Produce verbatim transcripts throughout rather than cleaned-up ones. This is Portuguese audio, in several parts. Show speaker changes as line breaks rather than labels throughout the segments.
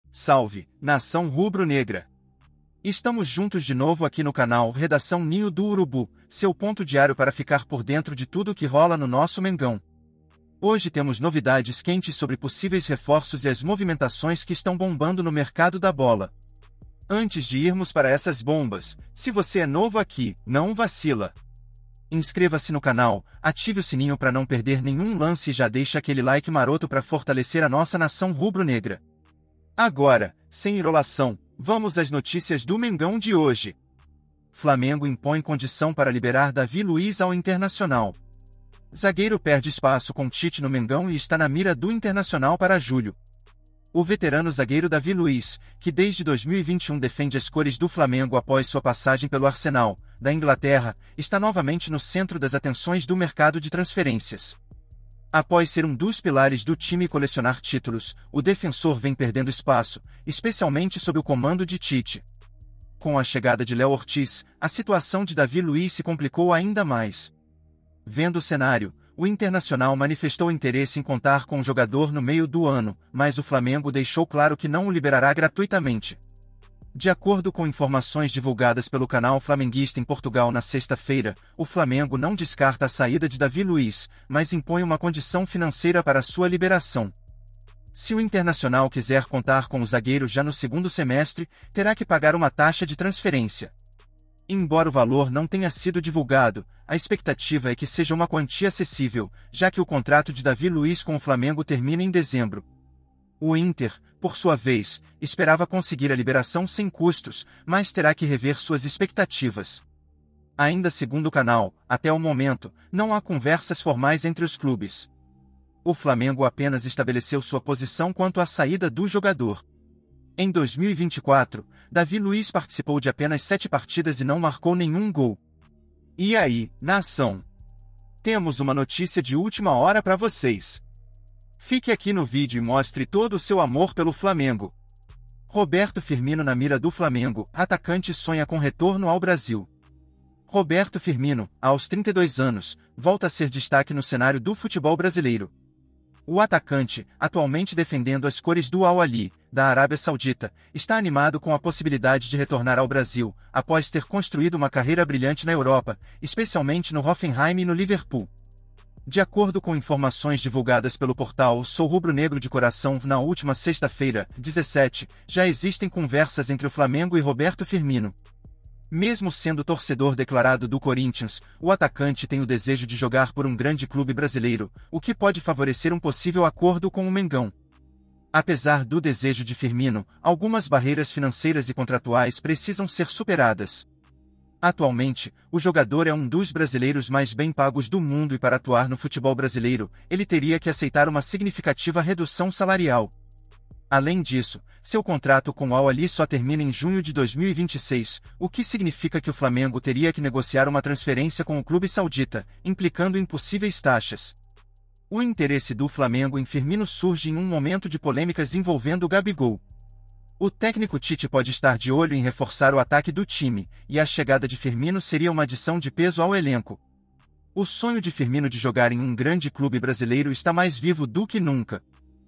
Salve, nação rubro-negra! Estamos juntos de novo aqui no canal Redação Ninho do Urubu, seu ponto diário para ficar por dentro de tudo o que rola no nosso Mengão. Hoje temos novidades quentes sobre possíveis reforços e as movimentações que estão bombando no mercado da bola. Antes de irmos para essas bombas, se você é novo aqui, não vacila. Inscreva-se no canal, ative o sininho para não perder nenhum lance e já deixa aquele like maroto para fortalecer a nossa nação rubro-negra. Agora, sem enrolação, vamos às notícias do Mengão de hoje. Flamengo impõe condição para liberar Davi Luiz ao Internacional. Zagueiro perde espaço com Tite no Mengão e está na mira do Internacional para julho. O veterano zagueiro Davi Luiz, que desde dois mil e vinte e um defende as cores do Flamengo após sua passagem pelo Arsenal, da Inglaterra, está novamente no centro das atenções do mercado de transferências. Após ser um dos pilares do time e colecionar títulos, o defensor vem perdendo espaço, especialmente sob o comando de Tite. Com a chegada de Léo Ortiz, a situação de Davi Luiz se complicou ainda mais. Vendo o cenário, o Internacional manifestou interesse em contar com o jogador no meio do ano, mas o Flamengo deixou claro que não o liberará gratuitamente. De acordo com informações divulgadas pelo canal flamenguista em Portugal na sexta-feira, o Flamengo não descarta a saída de Davi Luiz, mas impõe uma condição financeira para sua liberação. Se o Internacional quiser contar com o zagueiro já no segundo semestre, terá que pagar uma taxa de transferência. Embora o valor não tenha sido divulgado, a expectativa é que seja uma quantia acessível, já que o contrato de Davi Luiz com o Flamengo termina em dezembro. O Inter, por sua vez, esperava conseguir a liberação sem custos, mas terá que rever suas expectativas. Ainda segundo o canal, até o momento, não há conversas formais entre os clubes. O Flamengo apenas estabeleceu sua posição quanto à saída do jogador. Em dois mil e vinte e quatro, Davi Luiz participou de apenas sete partidas e não marcou nenhum gol. E aí, nação? Temos uma notícia de última hora para vocês. Fique aqui no vídeo e mostre todo o seu amor pelo Flamengo. Roberto Firmino na mira do Flamengo, atacante sonha com retorno ao Brasil. Roberto Firmino, aos trinta e dois anos, volta a ser destaque no cenário do futebol brasileiro. O atacante, atualmente defendendo as cores do Al-Ahly, da Arábia Saudita, está animado com a possibilidade de retornar ao Brasil, após ter construído uma carreira brilhante na Europa, especialmente no Hoffenheim e no Liverpool. De acordo com informações divulgadas pelo portal Sou Rubro-Negro de Coração na última sexta-feira, dezessete, já existem conversas entre o Flamengo e Roberto Firmino. Mesmo sendo torcedor declarado do Corinthians, o atacante tem o desejo de jogar por um grande clube brasileiro, o que pode favorecer um possível acordo com o Mengão. Apesar do desejo de Firmino, algumas barreiras financeiras e contratuais precisam ser superadas. Atualmente, o jogador é um dos brasileiros mais bem pagos do mundo e para atuar no futebol brasileiro, ele teria que aceitar uma significativa redução salarial. Além disso, seu contrato com o Al-Ahly só termina em junho de dois mil e vinte e seis, o que significa que o Flamengo teria que negociar uma transferência com o clube saudita, implicando em possíveis taxas. O interesse do Flamengo em Firmino surge em um momento de polêmicas envolvendo o Gabigol. O técnico Tite pode estar de olho em reforçar o ataque do time, e a chegada de Firmino seria uma adição de peso ao elenco. O sonho de Firmino de jogar em um grande clube brasileiro está mais vivo do que nunca.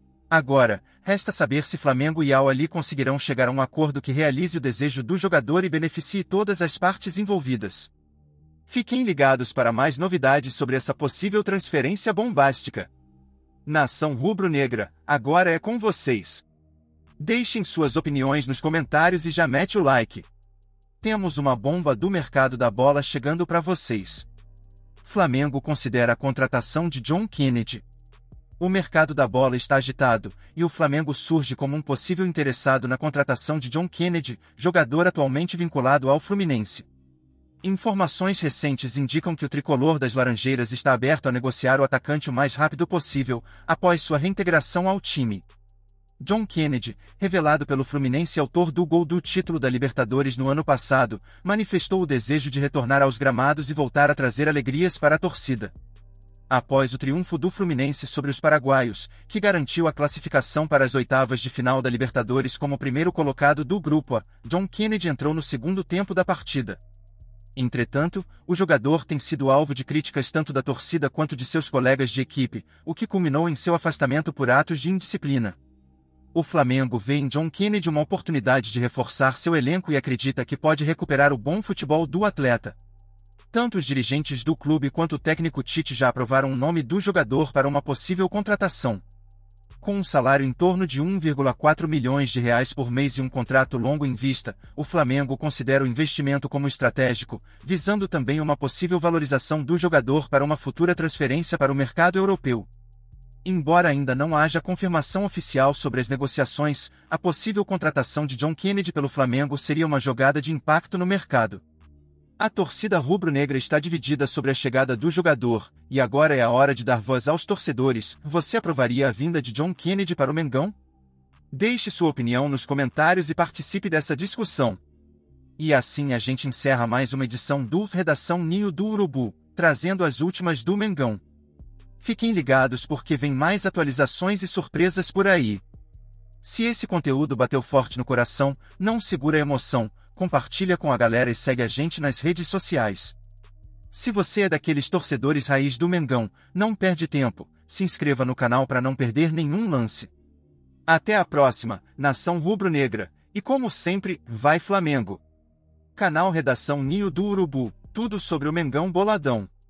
Agora, resta saber se Flamengo e Al-Ahly conseguirão chegar a um acordo que realize o desejo do jogador e beneficie todas as partes envolvidas. Fiquem ligados para mais novidades sobre essa possível transferência bombástica. Nação rubro-negra, agora é com vocês. Deixem suas opiniões nos comentários e já mete o like. Temos uma bomba do mercado da bola chegando para vocês. Flamengo considera a contratação de John Kennedy. O mercado da bola está agitado, e o Flamengo surge como um possível interessado na contratação de John Kennedy, jogador atualmente vinculado ao Fluminense. Informações recentes indicam que o tricolor das Laranjeiras está aberto a negociar o atacante o mais rápido possível, após sua reintegração ao time. John Kennedy, revelado pelo Fluminense e autor do gol do título da Libertadores no ano passado, manifestou o desejo de retornar aos gramados e voltar a trazer alegrias para a torcida. Após o triunfo do Fluminense sobre os paraguaios, que garantiu a classificação para as oitavas de final da Libertadores como o primeiro colocado do Grupo A, John Kennedy entrou no segundo tempo da partida. Entretanto, o jogador tem sido alvo de críticas tanto da torcida quanto de seus colegas de equipe, o que culminou em seu afastamento por atos de indisciplina. O Flamengo vê em John Kennedy uma oportunidade de reforçar seu elenco e acredita que pode recuperar o bom futebol do atleta. Tanto os dirigentes do clube quanto o técnico Tite já aprovaram o nome do jogador para uma possível contratação. Com um salário em torno de um vírgula quatro milhões de reais por mês e um contrato longo em vista, o Flamengo considera o investimento como estratégico, visando também uma possível valorização do jogador para uma futura transferência para o mercado europeu. Embora ainda não haja confirmação oficial sobre as negociações, a possível contratação de John Kennedy pelo Flamengo seria uma jogada de impacto no mercado. A torcida rubro-negra está dividida sobre a chegada do jogador, e agora é a hora de dar voz aos torcedores. Você aprovaria a vinda de John Kennedy para o Mengão? Deixe sua opinião nos comentários e participe dessa discussão. E assim a gente encerra mais uma edição do Redação Ninho do Urubu, trazendo as últimas do Mengão. Fiquem ligados porque vem mais atualizações e surpresas por aí. Se esse conteúdo bateu forte no coração, não segura a emoção, compartilha com a galera e segue a gente nas redes sociais. Se você é daqueles torcedores raiz do Mengão, não perde tempo, se inscreva no canal para não perder nenhum lance. Até a próxima, Nação Rubro-Negra, e como sempre, vai Flamengo! Canal Redação Ninho do Urubu, tudo sobre o Mengão boladão.